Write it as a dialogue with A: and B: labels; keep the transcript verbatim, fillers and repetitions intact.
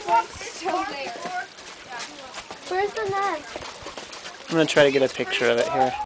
A: Where's the nest?
B: I'm gonna try to get a picture of it here.